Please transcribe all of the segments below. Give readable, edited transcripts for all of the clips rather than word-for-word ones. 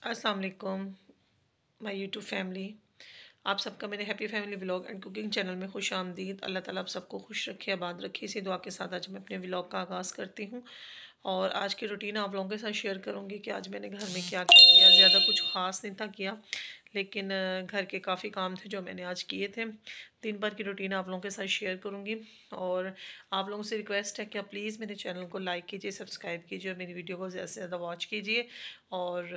अस्सलाम वालेकुम my YouTube family. आप सबका मेरे happy family vlog and cooking channel में खुश आमदीद। अल्लाह ताला आप सबको खुश रखे, आबाद रखे। इसी दुआ के साथ आज मैं अपने व्लॉग का आगाज़ करती हूँ और आज की रूटीन आप लोगों के साथ शेयर करूँगी कि आज मैंने घर में क्या क्या किया। ज़्यादा कुछ ख़ास नहीं था किया, लेकिन घर के काफ़ी काम थे जो मैंने आज किए थे। दिन भर की रूटीन आप लोगों के साथ शेयर करूँगी और आप लोगों से रिक्वेस्ट है कि आप प्लीज़ मेरे चैनल को लाइक कीजिए, सब्सक्राइब कीजिए और मेरी वीडियो को ज़्यादा से ज़्यादा वॉच कीजिए। और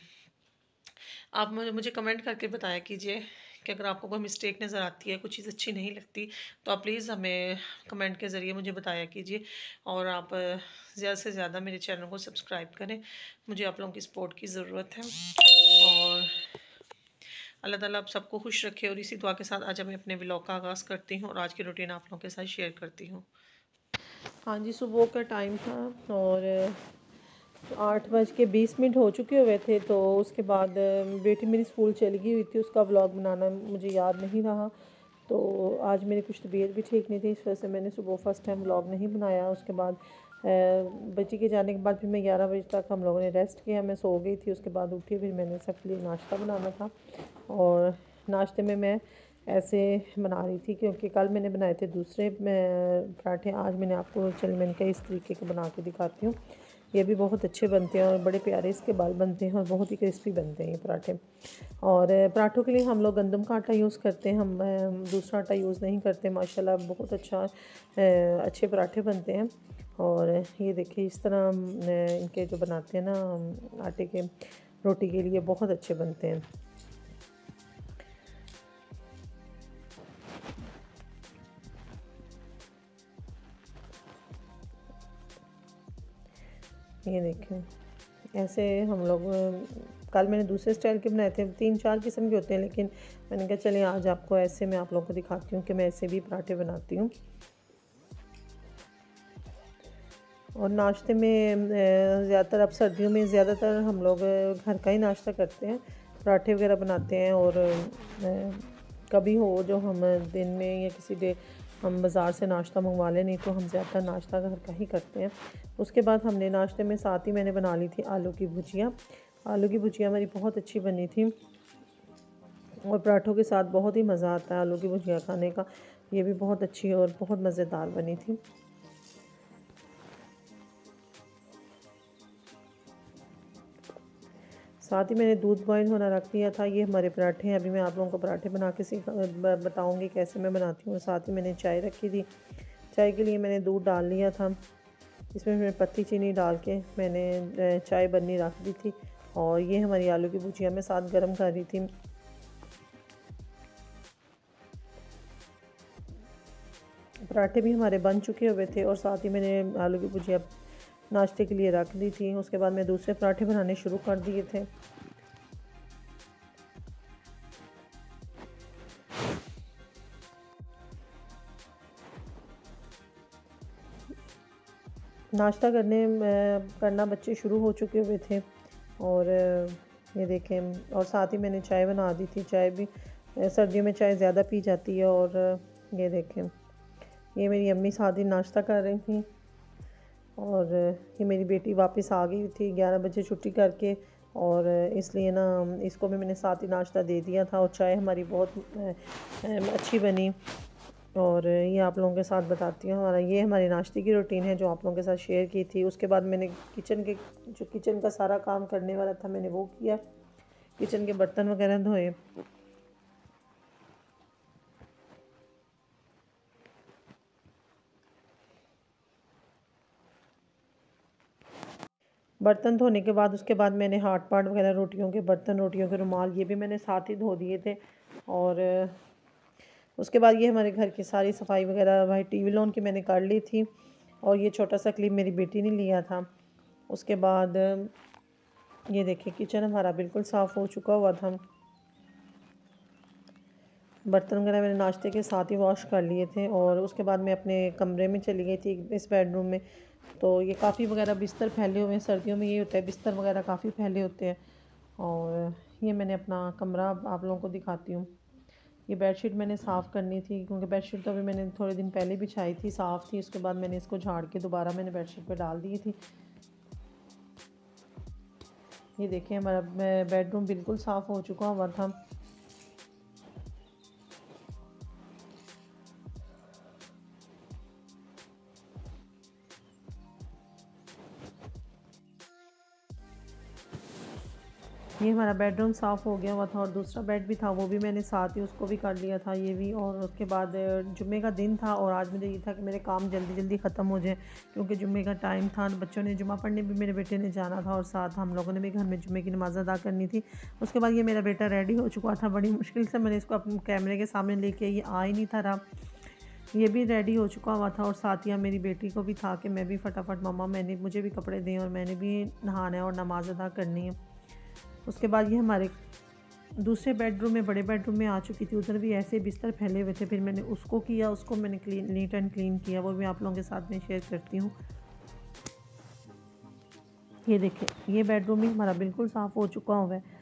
आप मुझे कमेंट करके बताया कीजिए कि अगर आपको कोई मिस्टेक नज़र आती है, कुछ चीज़ अच्छी नहीं लगती, तो आप प्लीज़ हमें कमेंट के ज़रिए मुझे बताया कीजिए। और आप ज़्यादा से ज़्यादा मेरे चैनल को सब्सक्राइब करें, मुझे आप लोगों की सपोर्ट की ज़रूरत है। और अल्लाह ताला आप सबको खुश रखे और इसी दुआ के साथ आज मैं अपने व्लॉग का आगाज़ करती हूँ और आज की रूटीन आप लोगों के साथ शेयर करती हूँ। हाँ जी, सुबह का टाइम था और 8:20 हो चुके हुए थे। तो उसके बाद बेटी मेरी स्कूल चली गई हुई थी, उसका व्लॉग बनाना मुझे याद नहीं रहा। तो आज मेरी कुछ तबीयत भी ठीक नहीं थी, इस वजह से मैंने सुबह फर्स्ट टाइम व्लॉग नहीं बनाया। उसके बाद बच्ची के जाने के बाद फिर मैं 11 बजे तक हम लोगों ने रेस्ट किया, मैं सो गई थी। उसके बाद उठी, फिर मैंने सबके लिए नाश्ता बनाना था और नाश्ते में मैं ऐसे बना रही थी क्योंकि कल मैंने बनाए थे दूसरे पराठे। आज मैंने आपको चल मैंने कहा इस तरीके के बना के दिखाती हूँ। ये भी बहुत अच्छे बनते हैं और बड़े प्यारे इसके बाल बनते हैं और बहुत ही क्रिस्पी बनते हैं ये पराठे। और पराठों के लिए हम लोग गंदम का आटा यूज़ करते हैं, हम दूसरा आटा यूज़ नहीं करते। माशाल्लाह बहुत अच्छे पराठे बनते हैं। और ये देखिए इस तरह इनके जो बनाते हैं ना आटे के, रोटी के लिए बहुत अच्छे बनते हैं। ये देखें ऐसे हम लोग कल मैंने दूसरे स्टाइल के बनाए थे, 3-4 किस्म के होते हैं, लेकिन मैंने कहा चलिए आज आपको ऐसे मैं आप लोगों को दिखाती हूँ कि मैं ऐसे भी पराठे बनाती हूँ। और नाश्ते में ज़्यादातर अब सर्दियों में ज़्यादातर हम लोग घर का ही नाश्ता करते हैं, पराठे वगैरह बनाते हैं। और कभी हो जो हम दिन में या किसी डे हम बाज़ार से नाश्ता मंगवा लें, नहीं तो हम ज़्यादातर नाश्ता घर का ही करते हैं। उसके बाद हमने नाश्ते में साथ ही मैंने बना ली थी आलू की भुजिया। आलू की भुजिया मेरी बहुत अच्छी बनी थी और पराठों के साथ बहुत ही मज़ा आता है आलू की भुजिया खाने का। ये भी बहुत अच्छी और बहुत मज़ेदार बनी थी। साथ ही मैंने दूध बॉयल होना रख दिया था। ये हमारे पराठे हैं, अभी मैं आप लोगों को पराठे बना के बताऊंगी कैसे मैं बनाती हूँ। साथ ही मैंने चाय रखी थी, चाय के लिए मैंने दूध डाल लिया था। इसमें मैंने पत्ती चीनी डाल के मैंने चाय बननी रख दी थी। और ये हमारी आलू की भुजिया मैं साथ गर्म कर रही थी। पराठे भी हमारे बन चुके हुए थे और साथ ही मैंने आलू की भुजिया नाश्ते के लिए रख दी थी। उसके बाद मैं दूसरे पराठे बनाने शुरू कर दिए थे। नाश्ता करना बच्चे शुरू हो चुके हुए थे और ये देखें। और साथ ही मैंने चाय बना दी थी। चाय भी सर्दियों में चाय ज़्यादा पी जाती है। और ये देखें ये मेरी अम्मी साथ ही नाश्ता कर रही थी। और ये मेरी बेटी वापस आ गई थी 11 बजे छुट्टी करके, और इसलिए ना इसको भी मैंने साथ ही नाश्ता दे दिया था। और चाय हमारी बहुत अच्छी बनी। और ये आप लोगों के साथ बताती हूँ, ये हमारी नाश्ते की रूटीन है जो आप लोगों के साथ शेयर की थी। उसके बाद मैंने किचन का सारा काम करने वाला था मैंने वो किया, किचन के बर्तन वगैरह धोए। बर्तन धोने के बाद उसके बाद मैंने हाथ पाट वगैरह रोटियों के बर्तन, रोटियों के रुमाल, ये भी मैंने साथ ही धो दिए थे। और उसके बाद ये हमारे घर की सारी सफाई वगैरह भाई टीवी लॉन की मैंने कर ली थी। और ये छोटा सा क्लिप मेरी बेटी ने लिया था। उसके बाद ये देखिए किचन हमारा बिल्कुल साफ़ हो चुका हुआ था। बर्तन वगैरह मैंने नाश्ते के साथ ही वॉश कर लिए थे। और उसके बाद मैं अपने कमरे में चली गई थी, इस बेडरूम में। तो ये काफ़ी वगैरह बिस्तर फैले हुए हैं, सर्दियों में ये होता है बिस्तर वगैरह काफ़ी फैले होते हैं। और ये मैंने अपना कमरा आप लोगों को दिखाती हूँ। ये बेडशीट मैंने साफ़ करनी थी क्योंकि बेडशीट तो अभी मैंने थोड़े दिन पहले बिछाई थी, साफ़ थी। उसके बाद मैंने इसको झाड़ के दोबारा मैंने बेडशीट पे डाल दी थी। ये देखें हमारा बेडरूम बिल्कुल साफ़ हो चुका हुआ था। ये हमारा बेडरूम साफ़ हो गया हुआ था और दूसरा बेड भी था वो भी मैंने साथ ही उसको भी कर लिया था ये भी। और उसके बाद जुम्मे का दिन था और आज मुझे ये था कि मेरे काम जल्दी जल्दी ख़त्म हो जाए क्योंकि जुम्मे का टाइम था। बच्चों ने जुम्मा पढ़ने भी मेरे बेटे ने जाना था और साथ हम लोगों ने भी घर में जुम्मे की नमाज़ अदा करनी थी। उसके बाद ये मेरा बेटा रेडी हो चुका था, बड़ी मुश्किल से मैंने इसको अपने कैमरे के सामने लेके, ये आ ही नहीं था रहा। ये भी रेडी हो चुका हुआ था और साथ ही मेरी बेटी को भी था कि मैं भी फटाफट मम्मा मुझे भी कपड़े दें और मैंने भी नहाना है और नमाज़ अदा करनी है। उसके बाद ये हमारे दूसरे बेडरूम में, बड़े बेडरूम में आ चुकी थी। उधर भी ऐसे बिस्तर फैले हुए थे, फिर मैंने उसको किया, उसको मैंने नीट एंड क्लीन किया, वो भी आप लोगों के साथ में शेयर करती हूँ। ये देखें ये बेडरूम भी हमारा बिल्कुल साफ़ हो चुका हुआ है।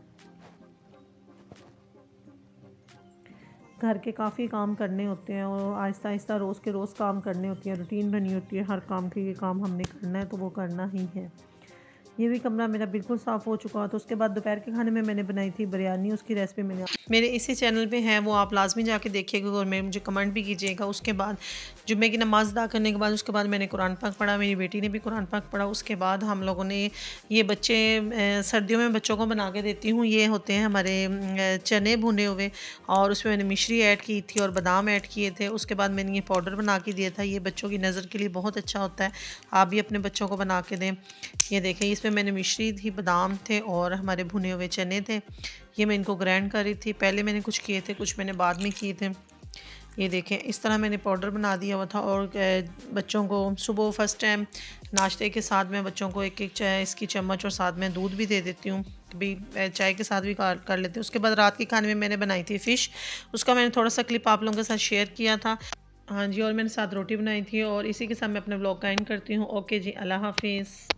घर के काफ़ी काम करने होते हैं और आहिस्ता आहिस्ता रोज़ के रोज़ काम करने होती है, रूटीन बनी होती है हर काम की, ये काम हमने करना है तो वो करना ही है। ये भी कमरा मेरा बिल्कुल साफ़ हो चुका है। तो उसके बाद दोपहर के खाने में मैंने बनाई थी बिरयानी, उसकी रेसिपी मैंने मेरे इसी चैनल पे है, वो आप लाजमी जाके देखिएगा और मुझे कमेंट भी कीजिएगा। उसके बाद जुम्मे की नमाज़ अदा करने के बाद उसके बाद मैंने कुरान पाक पढ़ा, मेरी बेटी ने भी कुरान पाक पढ़ा। उसके बाद हम लोगों ने ये सर्दियों में बच्चों को बना के देती हूँ, ये होते हैं हमारे चने भुने हुए और उसमें मैंने मिश्री ऐड की थी और बादाम ऐड किए थे। उसके बाद मैंने ये पाउडर बना के दिया था, ये बच्चों की नज़र के लिए बहुत अच्छा होता है, आप भी अपने बच्चों को बना के दें। ये देखें इसमें मैंने मिश्री थी, बादाम थे और हमारे भुने हुए चने थे। ये मैं इनको ग्राइंड कर रही थी, पहले मैंने कुछ किए थे, कुछ मैंने बाद में किए थे। ये देखें इस तरह मैंने पाउडर बना दिया हुआ था और बच्चों को सुबह फर्स्ट टाइम नाश्ते के साथ में बच्चों को एक एक चाय इसकी चम्मच और साथ में दूध भी दे देती हूँ, कभी चाय के साथ भी कर लेते हैं। उसके बाद रात के खाने में मैंने बनाई थी फ़िश, उसका मैंने थोड़ा सा क्लिप आप लोगों के साथ शेयर किया था। हाँ जी, और मैंने साथ रोटी बनाई थी और इसी के साथ मैं अपने व्लॉग का एंड करती हूँ। ओके जी, अल्लाह हाफिज़।